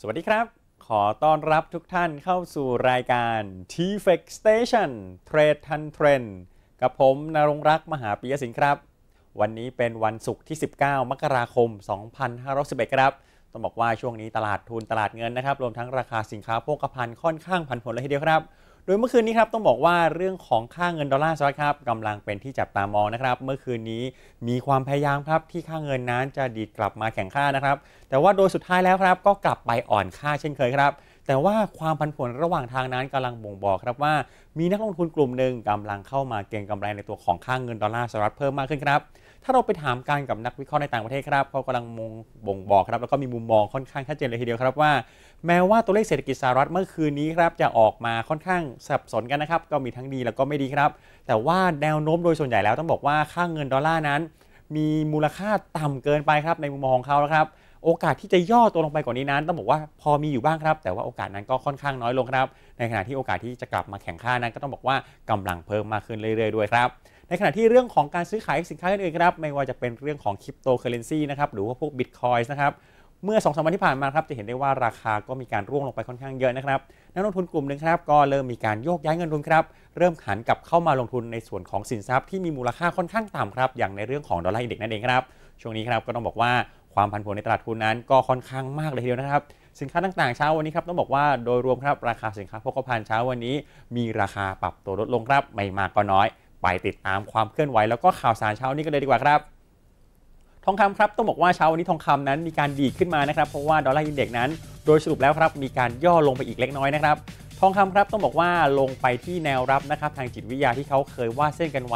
วัสดีครับขอต้อนรับทุกท่านเข้าสู่รายการ TFX Station เทรดทันเทรนด์กับผมณรงค์รักษ์มหาปิยสินครับวันนี้เป็นวันศุกร์ที่ 19 มกราคม 2511 ครับต้องบอกว่าช่วงนี้ตลาดทุนตลาดเงินนะครับรวมทั้งราคาสินค้าโภคภัณฑ์ค่อนข้างผันผวนเลยทีเดียวครับโดยเมื่อคืนนี้ครับต้องบอกว่าเรื่องของค่าเงินดอลลาร์สหรัฐครับกำลังเป็นที่จับตามองนะครับเมื่อคืนนี้มีความพยายามครับที่ค่าเงินนั้นจะดีดกลับมาแข็งค่านะครับแต่ว่าโดยสุดท้ายแล้วครับก็กลับไปอ่อนค่าเช่นเคยครับแต่ว่าความผันผวนระหว่างทางนั้นกำลังบ่งบอกครับว่ามีนักลงทุนกลุ่มหนึ่งกำลังเข้ามาเก็งกำไรในตัวของค่าเงินดอลลาร์สหรัฐเพิ่มมากขึ้นครับถ้าเราไปถามกันกับนักวิเคราะห์ในต่างประเทศครับเขากำลังบ่งบอกครับแล้วก็มีมุมมองค่อนข้างชัดเจนเลยทีเดียวครับว่าแม้ว่าตัวเลขเศรษฐกิจสหรัฐเมื่อคืนนี้ครับจะออกมาค่อนข้างสับสนกันนะครับก็มีทั้งดีแล้วก็ไม่ดีครับแต่ว่าแนวโน้มโดยส่วนใหญ่แล้วต้องบอกว่าค่าเงินดอลลาร์นั้นมีมูลค่าต่ำเกินไปครับในมุมมองของเขาแล้วครับโอกาสที่จะย่อตัวลงไปกว่านี้นั้นต้องบอกว่าพอมีอยู่บ้างครับแต่ว่าโอกาสนั้นก็ค่อนข้างน้อยลงครับในขณะที่โอกาสที่จะกลับมาแข่งค่านั้นก็ต้องบอกว่ากำลังเพิ่มมากขึ้นเรื่อยๆด้วยครับในขณะที่เรื่องของการซื้อขายสินค้าอื่นๆครับไม่ว่าจะเป็นเรื่องของคริปโตเคอเรนซีนะครับหรือว่าพวกบิตคอยน์นะครับเมื่อ 2-3 วันที่ผ่านมาครับจะเห็นได้ว่าราคาก็มีการร่วงลงไปค่อนข้างเยอะนะครับนักลงทุนกลุ่มหนึ่งครับก็เริ่มมีการโยกย้ายเงินทุนครับเริ่มหันกลับเข้ามาลงทุนในส่วนของสินทรัพย์ที่มีมูลค่าค่อนข้างต่ำครับอย่างในเรื่องของดอลลาร์อินเด็กซ์นั่นเองครับช่วงนี้ครับก็ต้องบอกว่าความผันผวนในตลาดทุนนั้นก็ค่อนข้างมากเลยทีเดียวนะครับสินค้าต่างๆเช้าวันนี้ครับต้องบอกว่าโดยรวมครับราคาสินค้าโภคภัณฑ์เช้าวันนี้มีราคาปรับตัวลดลงครับไม่มากก็น้อยไปติดตามความเคลื่อนไหวแล้วก็ข่าวสารเช้านี้กันเลยดีกว่าครับทองคำครับต้องบอกว่าเช้าวันนี้ทองคำนั้นมีการดีดขึ้นมานะครับเพราะว่าดอลลาร์อินเด็กซ์นั้นโดยสรุปแล้วครับมีการย่อลงไปอีกเล็กน้อยนะครับทองคำครับต้องบอกว่าลงไปที่แนวรับนะครับทางจิตวิทยาที่เขาเคยวาดเส้นกันไว้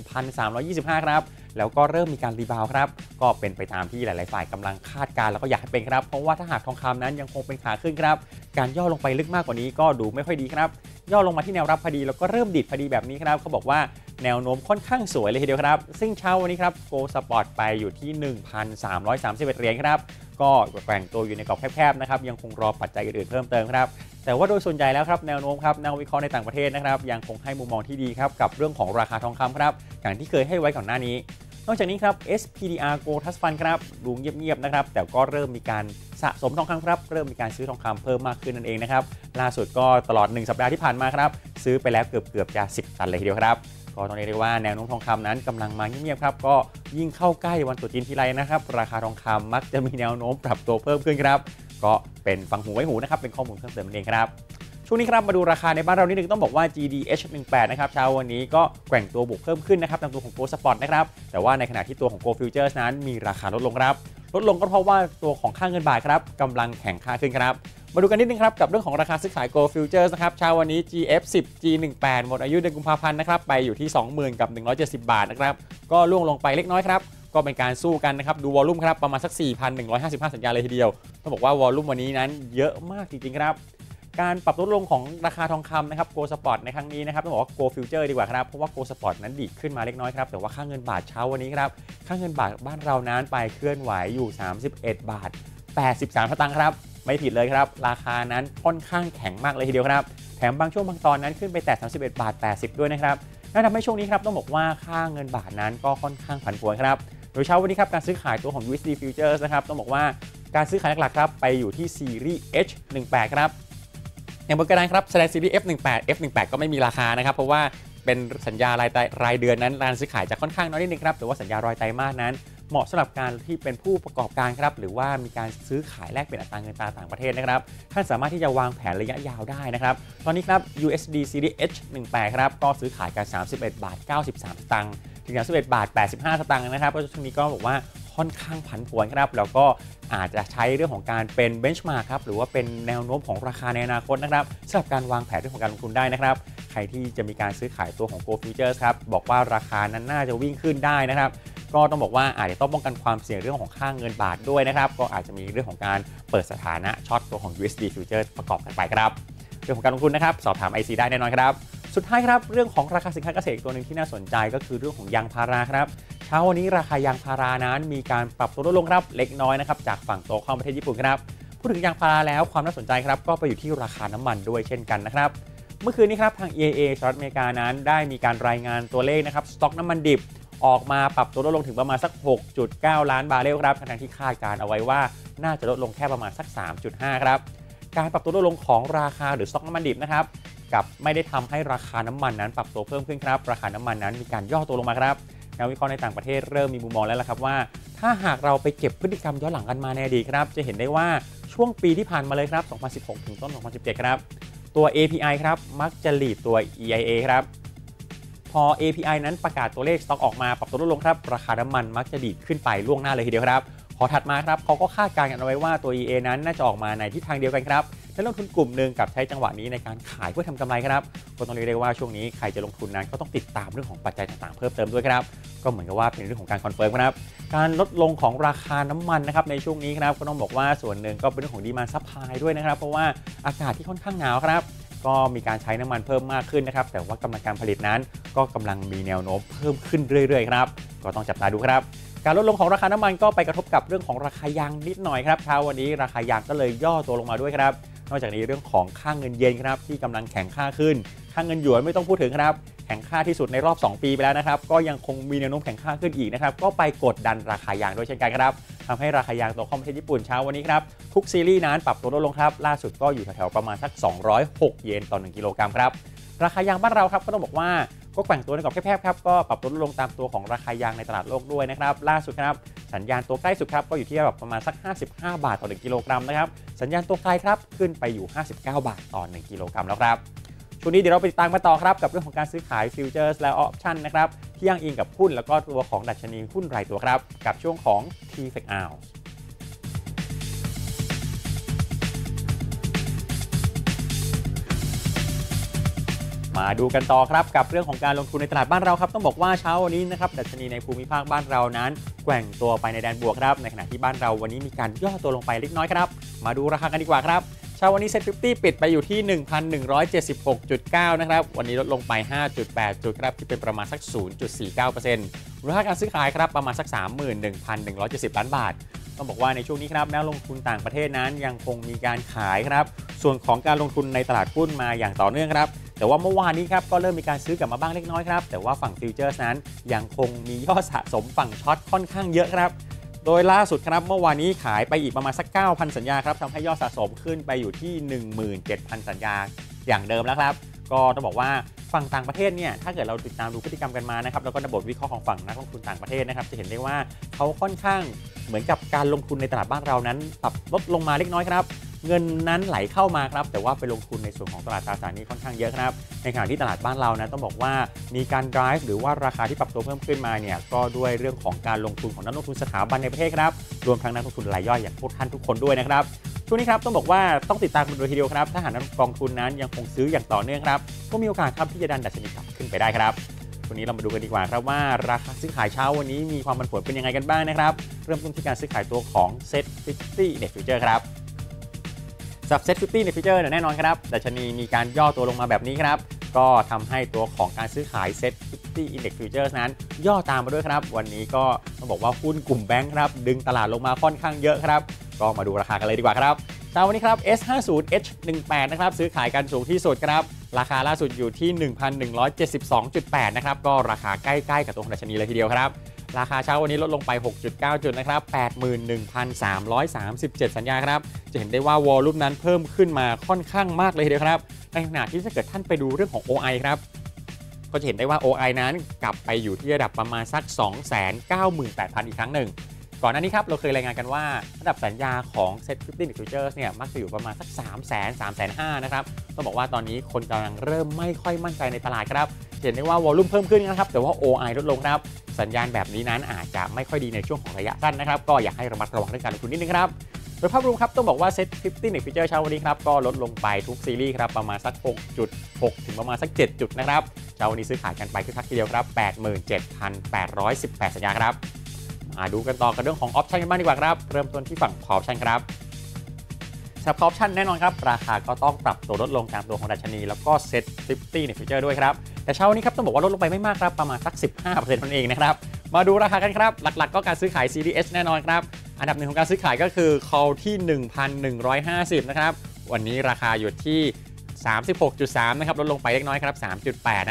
1,325 ครับแล้วก็เริ่มมีการรีบาวครับก็เป็นไปตามที่หลายๆฝ่ายกำลังคาดการณ์แล้วก็อยากให้เป็นครับเพราะว่าถ้าหากทองคำนั้นยังคงเป็นขาขึ้นครับการย่อลงไปลึกมากกว่านี้ก็ดูไม่ค่อยดีครับย่อลงมาที่แนวรับพอดีแล้วก็เริ่มดิดพอดีแบบนี้ครับเขาบอกว่าแนวโน้มค่อนข้างสวยเลยทีเดียวครับซึ่งเช้าวันนี้ครับโกลด์สปอร์ตไปอยู่ที่ 1,331 เหรียญครับก็แกว่งตัวอยู่ในกรอบแคบๆนะครับยังคงรอปัจจัยอื่นๆเพิ่มเติมครับแต่ว่าโดยส่วนใหญ่แล้วครับแนวโน้มครับนักวิเคราะห์ในต่างประเทศนะครับยังคงให้มุมมองที่ดีครับกับเรื่องของราคาทองคำครับอย่างที่เคยให้ไว้ก่อนหน้านี้นอกจากนี้ครับ SPDR Gold Trust Fund ครับดูเงียบๆนะครับแต่ก็เริ่มมีการสะสมทองคำครับเริ่มมีการซื้อทองคำเพิ่มมากขึ้นนั่นเองนะครับล่าสุดก็ตลอด1สัปดาห์ที่ผ่านมาครับซื้อไปแล้วเกือบจะ10ตันเลยทีเดียวครับก็ต้องเรียกได้ว่าแนวโน้มทองคำนั้นกำลังมาเงียบๆครับก็ยิ่งเข้าใกล้วันตรุษจีนทีไรนะครับราคาทองคำมักจะมีแนวโน้มปรับตัวเพิ่มขึ้นครับก็เป็นฟังหูไว้หูนะครับเป็นข้อมูลเพิ่มเติมนั่นเองครับช่วงนี้ครับมาดูราคาในบ้านเรานิดนึงต้องบอกว่า GDH18 นะครับเช้าวันนี้ก็แกว่งตัวบวกเพิ่มขึ้นนะครับตามตัวของ Gold Spot นะครับแต่ว่าในขณะที่ตัวของ Gold Futures นั้นมีราคาลดลงครับลดลงก็เพราะว่าตัวของค่าเงินบาทครับกำลังแข็งค่าขึ้นครับมาดูกันนิดนึงครับกับเรื่องของราคาซื้อขาย Gold Futures นะครับเช้าวันนี้ GF10 G18 หมดอายุเดือนกุมภาพันธ์นะครับไปอยู่ที่ 20,000 กับ 170 บาทนะครับก็ร่วงลงไปเล็กน้อยครับก็เป็นการสู้กันนะครับดูวอลลุ่มครับประมาณสัก 4,155 สัญญาเลยทีเดียวต้องบอกว่าวอลลุ่มวันนี้นั้นเยอะมากจริงๆครับการปรับลดลงของราคาทองคำนะครับ Gold Spot ในครั้งนี้นะครับต้องบอกว่า Gold Future ดีกว่าครับเพราะว่า Gold Spot นั้นดีขึ้นมาเล็กน้อยครับแต่ว่าค่าเงินบาทเช้าวันนี้ครับค่าเงินบาทบ้านเรานั้นไปเคลื่อนไหวอยู่31 บาท 83 สตางค์ครับไม่ผิดเลยครับราคานั้นค่อนข้างแข็งมากเลยทีเดียวครับแถมบางช่วงบางตอนนั้นขึ้นไปแตะ31 บาท 80 ด้วยนะครับนั่นทำให้ช่วงนี้ครับต้องบอกว่าค่าเงินบาทนั้นก็ค่อนข้างผันผวนครับโดยเช้าวันนี้ครับการซื้อขายตัวของ USD Futures นะครับต้องบอกว่าการซื้อขายหลักๆครับไปอยู่ที่ซีรีส์ H18 ครับอย่างบนกระดานครับแสดงซีรีส์ F18 F18 ก็ไม่มีราคานะครับเพราะว่าเป็นสัญญารายเดือนนั้นการซื้อขายจะค่อนข้างน้อยนิดนึงครับแต่ว่าสัญญารายไตรมาสนั้นเหมาะสำหรับการที่เป็นผู้ประกอบการครับหรือว่ามีการซื้อขายแลกเปลี่ยนอัตราเงินตราต่างประเทศนะครับท่านสามารถที่จะวางแผนระยะยาวได้นะครับตอนนี้ครับ USD Series H18 ครับก็ซื้อขายกัน31 บาท 93 สตางค์ถึง31 บาท 85 สตางค์นะครับเพราะช่วงนี้ก็บอกว่าค่อนข้างผันผวนครับแล้วก็อาจจะใช้เรื่องของการเป็นเบนช์มาร์คครับหรือว่าเป็นแนวโน้มของราคาในอนาคตนะครับสำหรับการวางแผนเรื่องของการลงทุนได้นะครับใครที่จะมีการซื้อขายตัวของ Gold Futures ครับบอกว่าราคานั้นน่าจะวิ่งขึ้นได้นะครับก็ต้องบอกว่าอาจจะต้องป้องกันความเสี่ยงเรื่องของค่าเงินบาทด้วยนะครับก็อาจจะมีเรื่องของการเปิดสถานะช็อตตัวของ USD Futures ประกอบกันไปครับเรื่องของการลงทุนนะครับสอบถาม IC ได้แน่นอนครับสุดท้ายครับเรื่องของราคาสินค้าเกษตรตัวหนึ่งที่น่าสนใจก็คือเรื่องของยางพาราครับเช้าวันนี้ราคายางพารานั้นมีการปรับตัวลดลงครับเล็กน้อยนะครับจากฝั่งโตเข้าประเทศญี่ปุ่นครับพูดถึงยางพาราแล้วความน่าสนใจครับก็ไปอยู่ที่ราคาน้ำมันด้วยเช่นกันนะครับเมื่อคืนนี้ครับทาง EIA สหรัฐอเมริกานั้นได้มีการรายงานตัวเลขนะครับสต็อกน้ำมันดิบออกมาปรับตัวลดลงถึงประมาณสัก 6.9 ล้านบาร์เรลครับทั้งที่คาดการเอาไว้ว่าน่าจะลดลงแค่ประมาณสัก 3.5 ครับการปรับตัวลดลงของราคาหรือสต็อกน้ำมันดิบนะครับกับไม่ได้ทำให้ราคาน้ำมันนั้นปรับตัวเพิ่มขึ้นครับราคาน้ำมันนั้นมีการย่อตัวลงมาครับนักวิเคราะห์ในต่างประเทศเริ่มมีมุมมองแล้วล่ะครับว่าถ้าหากเราไปเก็บพฤติกรรมย้อนหลังกันมาในอดีตครับจะเห็นได้ว่าช่วงปีที่ผ่านมาเลยครับ2016ถึงต้น2017ครับตัว API ครับมักจะหลีดตัว EIA ครับพอ API นั้นประกาศตัวเลขสต็อกออกมาปรับตัวลดลงครับราคาน้ำมันมักจะดีดขึ้นไปล่วงหน้าเลยทีเดียวครับพอถัดมาครับเขาก็คาดการณ์กันเอาไว้ว่าตัว EA นั้นน่าจะออกมาในทิศทางเดียวกันครับนักลงทุนกลุ่มหนึ่งกับใช้จังหวะนี้ในการขายเพื่อทำกำไรครับก็ต้องเรียกได้ว่าช่วงนี้ใครจะลงทุนนั้นก็ต้องติดตามเรื่องของปัจจัยต่างๆเพิ่มเติมด้วยครับก็เหมือนกับว่าเป็นเรื่องของการคอนเฟิร์มครับการลดลงของราคาน้ำมันนะครับในช่วงนี้ครับก็ต้องบอกว่าส่วนหนึ่งก็เป็นเรื่องของดีมานด์ซัพพลายด้วยนะครับเพราะว่าอากาศที่ค่อนข้างหนาวครับก็มีการใช้น้ำมันเพิ่มมากขึ้นนะครับแต่ว่ากำลังการผลิตนั้นก็กำลังมีแนวโน้มเพิ่มขึ้นเรื่อยๆครับก็ต้องจับตาดูครับการลดลงของราคาน้ำมันก็ไปกระทบกับเรื่องของราคายางนิดหน่อยครับเช้าวันนี้ราคายางก็เลยย่อตัวลงมาด้วยครับนอกจากนี้เรื่องของค่าเงินเยนครับที่กำลังแข็งค่าขึ้นค่าเงินหยวนไม่ต้องพูดถึงครับแข็งค่าที่สุดในรอบ2ปีไปแล้วนะครับก็ยังคงมีแนวโน้มแข็งค่าขึ้นอีกนะครับก็ไปกดดันราคายางด้วยเช่นกันครับทำให้ราคายางตัวคอมประเทศญี่ปุ่นเช้าวันนี้ครับทุกซีรีส์นั้นปรับตัวลดลงครับล่าสุดก็อยู่แถวๆประมาณสัก206 เยนต่อ1กิโลกรัมครับราคายางบ้านเราครับก็ต้องบอกว่าก็แกว่งตัวในกรอบแคบๆครับก็ปรับตัวลดลงตามตัวของราคายางในตลาดโลกด้วยนะครับล่าสุดครับสัญญาณตัวใกล้สุดครับก็อยู่ที่แบบประมาณสัก55 บาทต่อ1กิโลกรัมนะครับสัญญาณตัวไกลครับขึ้นไปอยู่59 บาทต่อ1กิโลกรัมแล้วครับช่วงนี้เดี๋ยวเราไปติดตามกันต่อครับกับเรื่องของการซื้อขายฟิวเจอร์สและออปชั่นนะครับที่อ้างอิงกับหุ้นแล้วก็ตัวของดัชนีหุ้นรายตัวครับกับช่วงของ TFX Hourมาดูกันต่อครับกับเรื่องของการลงทุนในตลาดบ้านเราครับต้องบอกว่าเช้าวันนี้นะครับดัชนีในภูมิภาคบ้านเรานั้นแกว่งตัวไปในแดนบวกครับในขณะที่บ้านเราวันนี้มีการย่อตัวลงไปเล็กน้อยครับมาดูราคากันดีกว่าครับเช้าวันนี้เซ็ต50ปิดไปอยู่ที่ 1,176.9 นะครับวันนี้ลดลงไป 5.8 จุดครับที่เป็นประมาณสัก 0.49% มูลค่าการซื้อขายครับประมาณสัก 31,170 ล้านบาทต้องบอกว่าในช่วงนี้ครับนักลงทุนต่างประเทศนั้นยังคงมีการขายครับส่วนของการลงทุนในตลาดหุ้นมาอย่างต่อเนื่องครับแต่ว่าเมื่อวานนี้ครับก็เริ่มมีการซื้อกลับมาบ้างเล็กน้อยครับแต่ว่าฝั่งฟิวเจอร์สนั้นยังคงมียอดสะสมฝั่งช็อตค่อนข้างเยอะครับโดยล่าสุดครับเมื่อวานนี้ขายไปอีกประมาณสัก 9,000 สัญญาครับทำให้ยอดสะสมขึ้นไปอยู่ที่ 17,000 สัญญาอย่างเดิมแล้วครับก็ต้องบอกว่าฝั่งต่างประเทศเนี่ยถ้าเกิดเราติดตามดูพฤติกรรมกันมานะครับแล้วก็บทวิเคราะห์ของฝั่งนักลงทุนต่างประเทศนะครับจะเห็นได้ว่าเขาค่อนข้างเหมือนกับการลงทุนในตลาดบ้านเรานั้นปรับลดลงมาเล็กน้อยครับเงินนั้นไหลเข้ามาครับแต่ว่าไปลงทุนในส่วนของตลาดตราสารหนี้ค่อนข้างเยอะครับในขณะที่ตลาดบ้านเรานะต้องบอกว่ามีการ drive หรือว่าราคาที่ปรับตัวเพิ่มขึ้นมาเนี่ยก็ด้วยเรื่องของการลงทุนของนักลงทุนสถาบันในประเทศครับรวมทั้งนักลงทุนรายย่อยอย่างพวกท่านทุกคนด้วยนะครับช่วงนี้ครับต้องบอกว่าต้องติดตามกันโดยทีเดียวครับถ้าหากนักกองทุนนั้นยังคงซื้ออย่างต่อเนื่องครับก็มีโอกาสครับที่จะดันดัชนีกลับขึ้นไปได้ครับวันนี้เรามาดูกันดีกว่าครับว่าราคาซื้อขายเช้าวันนี้มีความผันผวนเป็นยังไงกันบ้างนะครับเริ่มต้นที่การซื้อขายตัวของ Set 50 Index Future ครับสำหรับ Set 50 Index Future แน่นอนครับดัชนีมีการย่อตัวลงมาแบบนี้ครับก็ทำให้ตัวของการซื้อขาย Set 50 Index Futures นั้นย่อตามมาด้วยครับวันนี้ก็ต้องบอกว่าหุ้นกลุ่มแบงค์ครับดึงตลาดลงมาค่อนข้างเยอะครับก็มาดูราคากันเลยดีกว่าครับเช้าวันนี้ครับ S50H18 นะครับซื้อขายกันสูงที่สุดครับราคาล่าสุดอยู่ที่ 1,172.8 นะครับก็ราคาใกล้ๆกับตัวของดัชนีเลยทีเดียวครับราคาเช้าวันนี้ลดลงไป 6.9 จุดนะครับ 81,337 สัญญาครับจะเห็นได้ว่าวอลลุ่มนั้นเพิ่มขึ้นมาค่อนข้างมากเลยทีเดียวครับในขณะที่ถ้าเกิดท่านไปดูเรื่องของ OI ครับก็จะเห็นได้ว่า OI นั้นกลับไปอยู่ที่ระดับประมาณสัก 298,000 อีกครั้งหนึ่งก่อนหน้านี้ครับเราเคยรายงานกันว่าระดับสัญญาของ Set 50 Index Futures เนี่ยมักจะอยู่ประมาณสัก 300,000-350,000 นะครับต้องบอกว่าตอนนี้คนกำลังเริ่มไม่ค่อยมั่นใจในตลาดครับเห็นได้ว่าวอลลุ่มเพิ่มขึ้นนะครับแต่ว่า OI ลดลงครับสัญญาณแบบนี้นั้นอาจจะไม่ค่อยดีในช่วงของระยะสั้นนะครับก็อยากให้ระมัดระวังเรื่องการลงทุนนิดนึงครับโดยภาพรวมครับต้องบอกว่า Set 50 Index Futures เช้าวันนี้ครับก็ลดลงไปทุกซีรีส์ครับประมาณสัก 6.6 ถึงประมาณสัก 7 จุดนะครับเช้าวันนี้ซื้อขายกันไปคึกคักทีเดียวครับ 87,818 สัญญาครับมาดูกันต่อกับเรื่องของออปชั่นกันบ้างดีกว่าครับเริ่มต้นที่ฝั่งออปชั่นครับสำหรับออปชั่นแน่นอนครับราคาก็ต้องปรับตัวลดลงตามตัวของดัชนีแล้วก็เซ็ต50ในฟิวเจอร์ด้วยครับแต่เช้านี้ครับต้องบอกว่าลดลงไปไม่มากครับประมาณสัก 15% นั่นเองนะครับมาดูราคากันครับหลักๆก็การซื้อขาย CDS แน่นอนครับอันดับหนึ่งของการซื้อขายก็คือ call ที่ 1,150 นะครับวันนี้ราคาอยู่ที่ 36.3 นะครับลดลงไปเล็กน้อยครับ 3.8 นะครับ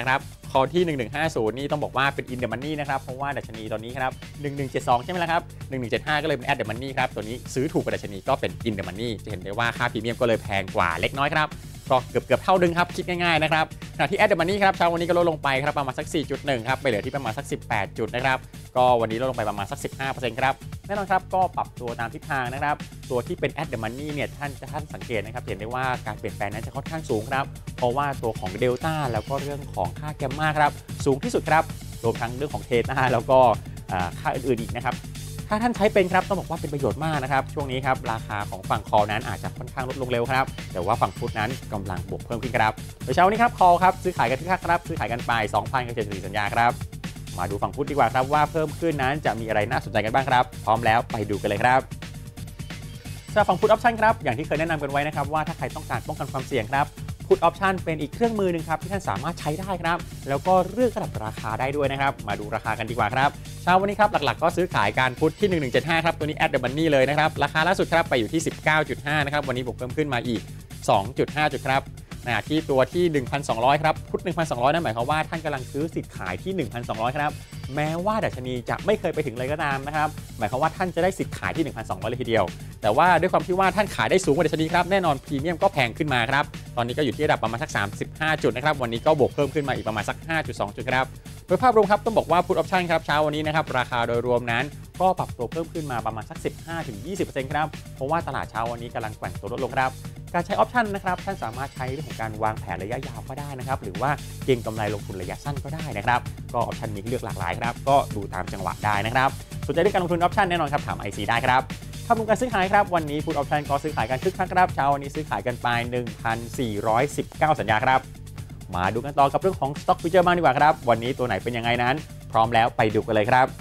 call ที่1150นี่ต้องบอกว่าเป็น in the money นะครับเพราะว่าดัชนีตอนนี้ครับ1172ใช่ไหมล่ะครับ1175ก็เลยเป็น at the money ครับตัวนี้ซื้อถูกกว่าดัชนีก็เป็น in the money จะเห็นได้ว่าค่าพรีเมียมก็เลยแพงกว่าเล็กน้อยครับก็เกือบเท่าดึงครับคิดง่ายๆนะครับขณะที่ at the money ครับเช้าวันนี้ก็ลดลงไปครับประมาณสัก 4.1 ครับไปเหลือที่ประมาณสัก18จุดนะครับก็วันนี้ลดลงไปประมาณสัก 15% ครับแน่นอนครับก็ปรับตัวตามทิศทางนะครับตัวที่เป็น at the money เนี่ยท่านสังเกตนะครับเห็นได้ว่าการเปลี่ยนแปลงนั้นจะค่อนข้างสูงครับเพราะว่าตัวของเดลต้าแล้วก็เรื่องของค่าแกมมาครับสูงที่สุดครับรวมทั้งเรื่องของเทต้าแล้วก็ค่าอื่นๆอีกนะครับถ้าท่านใช้เป็นครับต้องบอกว่าเป็นประโยชน์มากนะครับช่วงนี้ครับราคาของฝั่งคอนั้นอาจจะค่อนข้างลดลงเร็วครับแต่ว่าฝั่งพุทนั้นกำลังบวกเพิ่มขึ้นครับโดยเช้านี้ครับคอครับซื้อขายกันที่ค่าครับซื้อขายกันไป 2,000 กับ74สัญญาครับมาดูฝั่งพุทดีกว่าครับว่าเพิ่มขึ้นนั้นจะมีอะไรน่าสนใจกันบ้างครับพร้อมแล้วไปดูกันเลยครับสำหรับฝั่งพุทออปชั่นครับอย่างที่เคยแนะนำกันไว้นะครับว่าถ้าใครต้องการป้องกันความเสี่ยงครับพุทออปชั่นเป็นอีกเครื่องมือหนึ่งครับที่ท่านสามารถใช้ได้ครับแล้วก็เลือกระดับราคาได้ด้วยนะครับมาดูราคากันดีกว่าครับเช้าวันนี้ครับหลักๆก็ซื้อขายการพุทที่1175ครับตัวนี้ at the money เลยนะครับราคาล่าสุดครับไปอยู่ที่ 19.5 นะครับวันนี้บวกเพิ่มขึ้นมาอีก 2.5 จุดครับที่ตัวที่ 1,200 ครับพุท1,200 นั่นหมายความว่าท่านกำลังซื้อสิทธิ์ขายที่ 1,200 ครับแม้ว่าดัชนีจะไม่เคยไปถึงเลยก็ตามนะครับหมายความว่าท่านจะได้สิทธิ์ขายที่ 1,200 เลยทีเดียวแต่ว่าด้วยความที่ว่าท่านขายได้สูงกว่าดัชนีครับแน่นอนพรีเมียมก็แพงขึ้นมาครับตอนนี้ก็อยู่ที่ระดับประมาณสัก35จุดนะครับวันนี้ก็บวกเพิ่มขึ้นมาอีกประมาณสัก 5.2 จุดครับโดยภาพรวมครับต้องบอกว่าพุทออปชั่นครับเช้าวันนี้นะครับราคาโดยรวมนั้นก็ปรับตัวเพิ่มขึ้นมาประมาณสัก 15-20% ครับเพราะว่าตลาดเช้าวันนี้กำลังแกว่งตัวลดลงครับการใช้ออปชันนะครับท่านสามารถใช้เรื่องของการวางแผนระยะยาวก็ได้นะครับหรือว่าเก็งกำไรลงทุนระยะสั้นก็ได้นะครับก็ออปชันมีให้เลือกหลากหลายครับก็ดูตามจังหวะได้นะครับสนใจเรื่องการลงทุนออปชันแน่นอนครับถาม IC ได้ครับภาพรวมการซื้อขายครับวันนี้พุทออปชันก็ซื้อขายกันคึกคักครับเช้าวันนี้ซื้อขายกันไป 1,419 สัญญาครับมาดูกันต่อกับเรื่องของ Stock Future บ้างดีกว่าครับวันนี้ตัวไหนเป็นยังไงนั้นพร้อมแล้วไปดูกันเลยครับ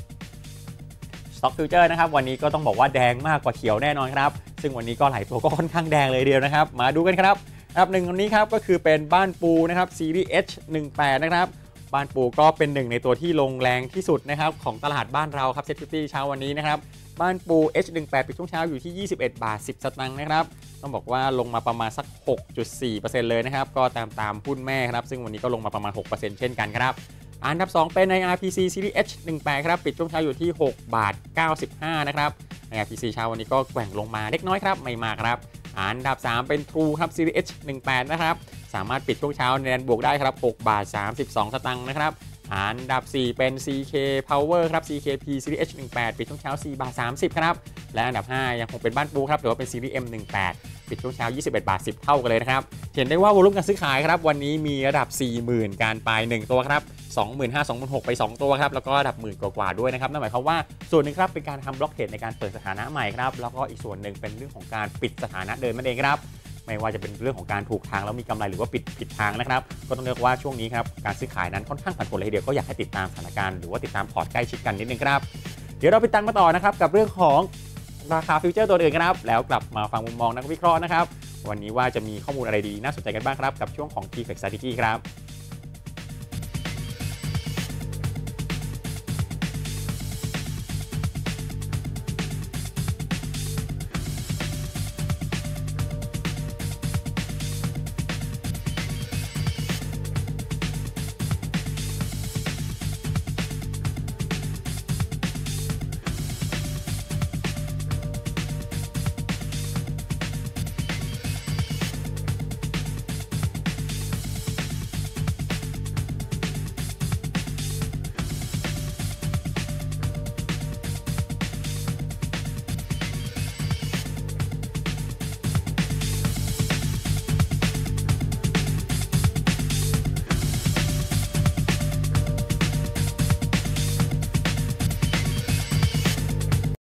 Stock Future นะครับวันนี้ก็ต้องบอกว่าแดงมากกว่าเขียวแน่นอนครับซึ่งวันนี้ก็หลายตัวก็ค่อนข้างแดงเลยเดียวนะครับมาดูกันครับอันดับหนึ่งวันนี้ครับก็คือเป็นบ้านปูนะครับ Series H18 นะครับบ้านปูก็เป็นหนึ่งในตัวที่ลงแรงที่สุดนะครับของตลาดบ้านเราครับ Set 50เช้าวันนี้นะครับบ้านปู H18 ปิดช่วงเช้าอยู่ที่ 21 บาท 10 สตางค์นะครับต้องบอกว่าลงมาประมาณสัก 6.4% เลยนะครับก็ตามหุ้นแม่ครับซึ่งวันนี้ก็ลงมาประมาณ 6% เช่นกันครับอันดับ2เป็นใน RPC Series H18 ครับปิดช่วงเช้าอยู่ที่6บาท95นะครับใน RPC เช้าวันนี้ก็แกว่งลงมาเล็กน้อยครับไม่มากครับอันดับ3เป็น True ครับ Series H18 นะครับสามารถปิดช่วงเช้าในแดนบวกได้ครับ6บาท32 สตางค์นะครับอันดับ4เป็น CK Power ครับ CKP Series H18 ปิดช่วงเช้า4บาท30ครับและอันดับ5ยังคงเป็นบ้านปูครับหรือว่าเป็น Series M18 ปิดช่วงเช้า21บาท10เท่ากันเลยนะครับเห็นได้ว่าวอลุ่มการซื้อขายครับวันนี้มีระดับ 40,000 การไป1ตัวครับ 25,000 26,000 ไป2ตัวครับแล้วก็ระดับหมื่นกว่าด้วยนะครับนั่นหมายความว่าส่วนหนึ่งครับเป็นการทำบล็อกเทรดในการเปิดสถานะใหม่ครับแล้วก็อีกส่วนหนึ่งเป็นเรื่องของการปิดสถานะเดิมนั่นเองครับไม่ว่าจะเป็นเรื่องของการถูกทางแล้วมีกำไรหรือว่าปิดผิดทางนะครับก็ต้องเรียกว่าช่วงนี้ครับการซื้อขายนั้นค่อนข้างผันผวนเลยทีเดียวก็อยากให้ติดตามสถานการณ์หรือว่าติดตามพอร์ตใกล้ชิดกันนิดนึงครับเดี๋ยวเราไปตามมาต่อนะครับกับเรื่องของราคาฟิวเจอร์ตัวอื่นครับแล้วกลับมาฟังมุมมองนักวิเคราะห์นะครับวันนี้ว่าจะมีข้อมูลอะไรดีน่าสนใจกันบ้างครับกับช่วงของ T-Flex Strategy ครับ